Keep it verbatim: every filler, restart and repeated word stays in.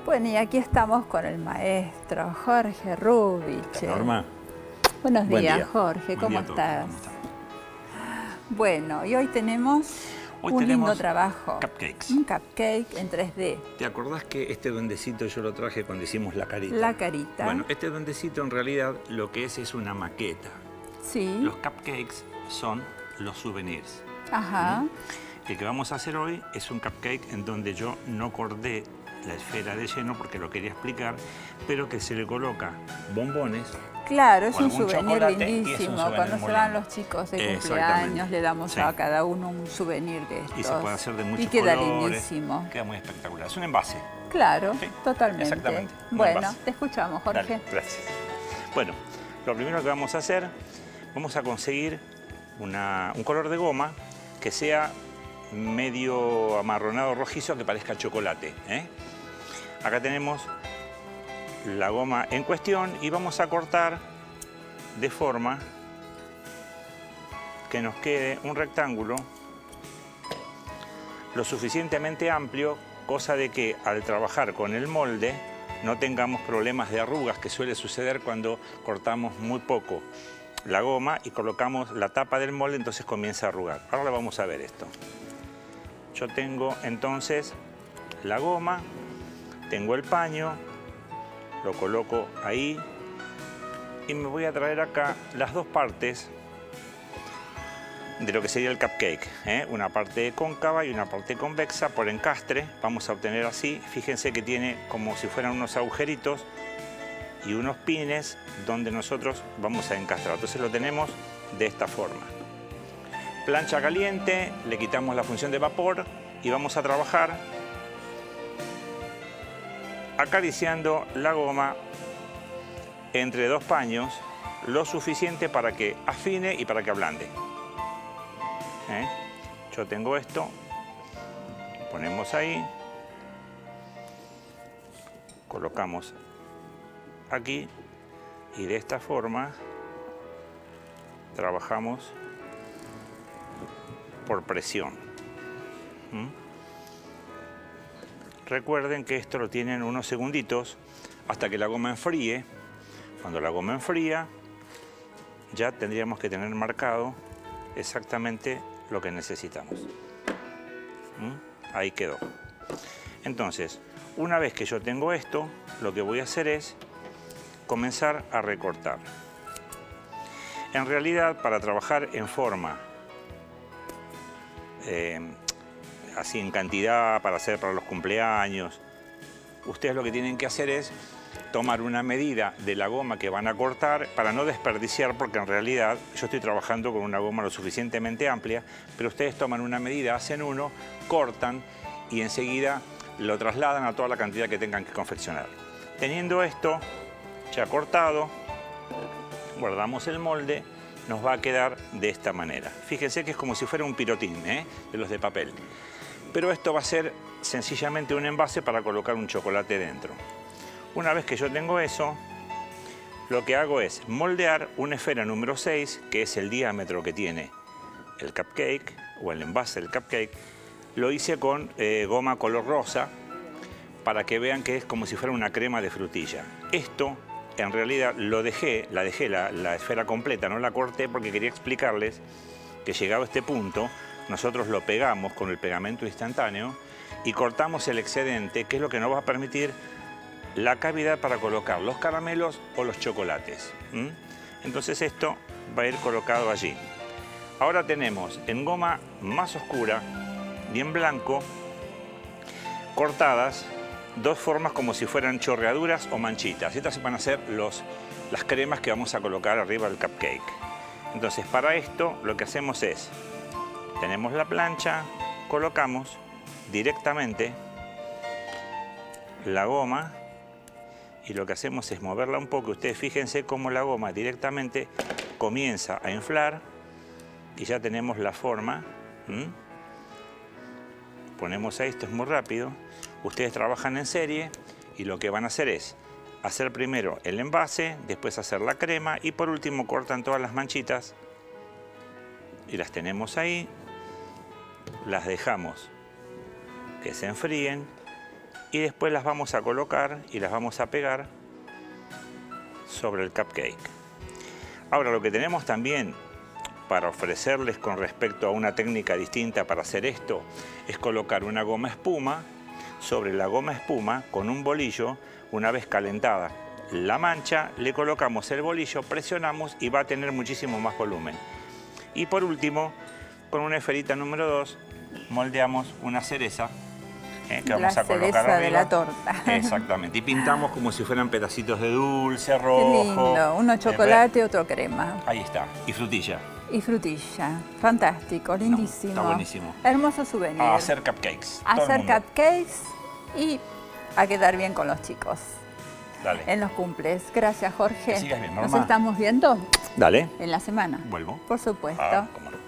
Bueno, y aquí estamos con el maestro Jorge Rubich. Norma. Buenos Buen días, día. Jorge, Buen ¿cómo día a todos. estás? ¿Cómo están? Bueno, y hoy tenemos Hoy un tenemos lindo trabajo. cupcakes. Un cupcake en tres D. ¿Te acordás que este duendecito yo lo traje cuando hicimos la carita? La carita. Bueno, este duendecito en realidad lo que es es una maqueta. Sí. Los cupcakes son los souvenirs. Ajá. ¿Mm? El que vamos a hacer hoy es un cupcake en donde yo no corté la esfera de lleno porque lo quería explicar, pero que se le coloca bombones. Claro, es o un algún souvenir chocolate, y es un lindísimo. souvenir Cuando muy se van lindo. los chicos de Exactamente. cumpleaños, le damos Sí. a cada uno un souvenir de estos. Y se puede hacer de muchos Y queda colores. lindísimo. Queda muy espectacular. Es un envase. Claro, Sí, totalmente. exactamente, un Bueno, envase. te escuchamos, Jorge. Dale, gracias. Bueno, lo primero que vamos a hacer, vamos a conseguir una, un color de goma que sea medio amarronado rojizo, que parezca chocolate, ¿eh? Acá tenemos la goma en cuestión y vamos a cortar de forma que nos quede un rectángulo lo suficientemente amplio, cosa de que al trabajar con el molde no tengamos problemas de arrugas, que suele suceder cuando cortamos muy poco la goma y colocamos la tapa del molde, entonces comienza a arrugar. Ahora vamos a ver esto. Yo tengo entonces la goma, tengo el paño, lo coloco ahí y me voy a traer acá las dos partes de lo que sería el cupcake, ¿eh? Una parte cóncava y una parte convexa por encastre. Vamos a obtener así, fíjense que tiene como si fueran unos agujeritos y unos pines donde nosotros vamos a encastrar. Entonces lo tenemos de esta forma. Plancha caliente, le quitamos la función de vapor y vamos a trabajar acariciando la goma entre dos paños lo suficiente para que afine y para que ablande. ¿Eh? Yo tengo esto, ponemos ahí, colocamos aquí y de esta forma trabajamos por presión. ¿Mm? Recuerden que esto lo tienen unos segunditos hasta que la goma enfríe. Cuando la goma enfría, ya tendríamos que tener marcado exactamente lo que necesitamos. ¿Mm? Ahí quedó. Entonces, una vez que yo tengo esto, lo que voy a hacer es comenzar a recortar. En realidad, para trabajar en forma, eh, así en cantidad, para hacer para los cumpleaños, ustedes lo que tienen que hacer es tomar una medida de la goma que van a cortar para no desperdiciar, porque en realidad yo estoy trabajando con una goma lo suficientemente amplia, pero ustedes toman una medida, hacen uno, cortan y enseguida lo trasladan a toda la cantidad que tengan que confeccionar. Teniendo esto ya cortado, guardamos el molde, nos va a quedar de esta manera. Fíjense que es como si fuera un pirotín, ¿eh? De los de papel. Pero esto va a ser sencillamente un envase para colocar un chocolate dentro. Una vez que yo tengo eso, lo que hago es moldear una esfera número seis, que es el diámetro que tiene el cupcake, o el envase del cupcake. Lo hice con eh, goma color rosa, para que vean que es como si fuera una crema de frutilla. Esto, en realidad, lo dejé, la dejé la, la esfera completa, no la corté porque quería explicarles que llegado a este punto, nosotros lo pegamos con el pegamento instantáneo y cortamos el excedente, que es lo que nos va a permitir la cavidad para colocar los caramelos o los chocolates. ¿Mm? Entonces esto va a ir colocado allí. Ahora tenemos en goma más oscura y en blanco cortadas dos formas como si fueran chorreaduras o manchitas. Estas van a ser los, las cremas que vamos a colocar arriba del cupcake. Entonces para esto lo que hacemos es, tenemos la plancha, colocamos directamente la goma y lo que hacemos es moverla un poco. Ustedes fíjense cómo la goma directamente comienza a inflar y ya tenemos la forma. ¿Mm? Ponemos ahí, esto es muy rápido. Ustedes trabajan en serie y lo que van a hacer es hacer primero el envase, después hacer la crema y por último cortan todas las manchitas y las tenemos ahí. Las dejamos que se enfríen y después las vamos a colocar y las vamos a pegar sobre el cupcake. Ahora, lo que tenemos también para ofrecerles con respecto a una técnica distinta para hacer esto es colocar una goma espuma sobre la goma espuma con un bolillo una vez calentada. La mancha, le colocamos el bolillo, presionamos y va a tener muchísimo más volumen. Y por último, con una esferita número dos, moldeamos una cereza eh, que vamos la a colocar cereza arriba. de la torta. Exactamente. Y pintamos como si fueran pedacitos de dulce, Qué rojo. lindo. Uno chocolate, otro crema. Ahí está. Y frutilla. Y frutilla. Fantástico, lindísimo. No, está buenísimo. Hermoso souvenir. A hacer cupcakes. Todo el Hacer mundo. cupcakes y a quedar bien con los chicos. Dale. En los cumples. Gracias, Jorge. Que sigas bien, Nos Norma. estamos viendo Dale. en la semana. Vuelvo. Por supuesto. Ah, cómo no.